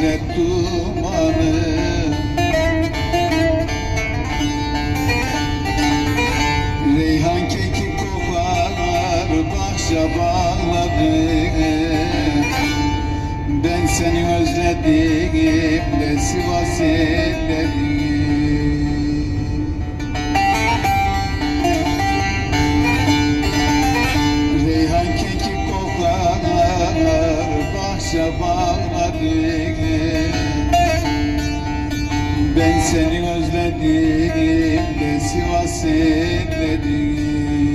hasret dumanı. Reyhan kekik kokar bahçe bağladı. Ben seni özledim de Sivas elledim. Reyhan kekik kokar bahçe bağladı. Ben seni özledim de Sivas elledim.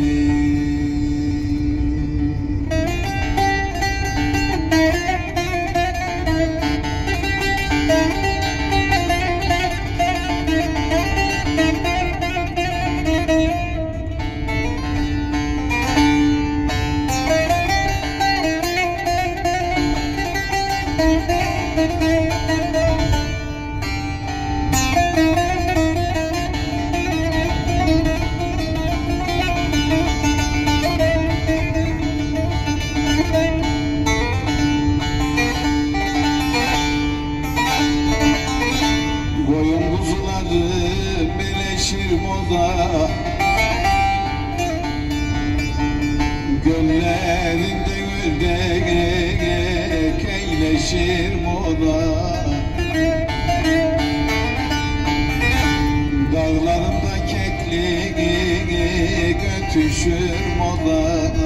Koyun kuzuları beleşir moda, göllerinde ördek eyleşir moda. Dağlarında keklik götüşür moda.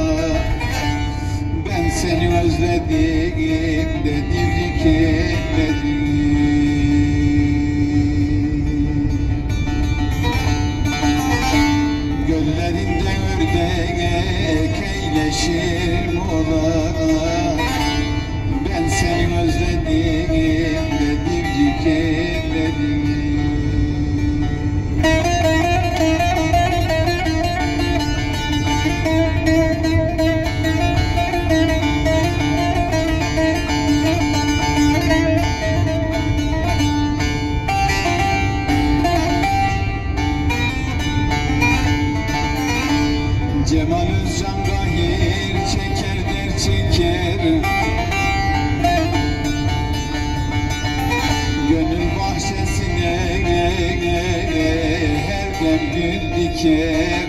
Ben seni özledim de divrik elledim. Göllerinde ördek eyleşir mola. Ben seni özledim de divrik elledim. Cemal Özcan gahir çeker der çeker. Gönül bahçesine her dem gül diker.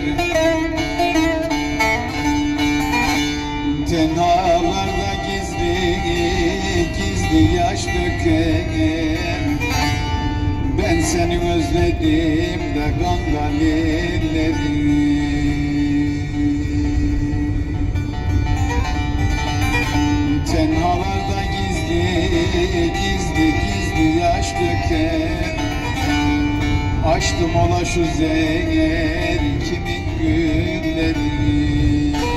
Tenhalarda gizli gizli yaş döker. Ben seni özledim de Gangal elledim. Tenhalarda gizli yaş döker. Açtım ola şu zehir kimin gülleri.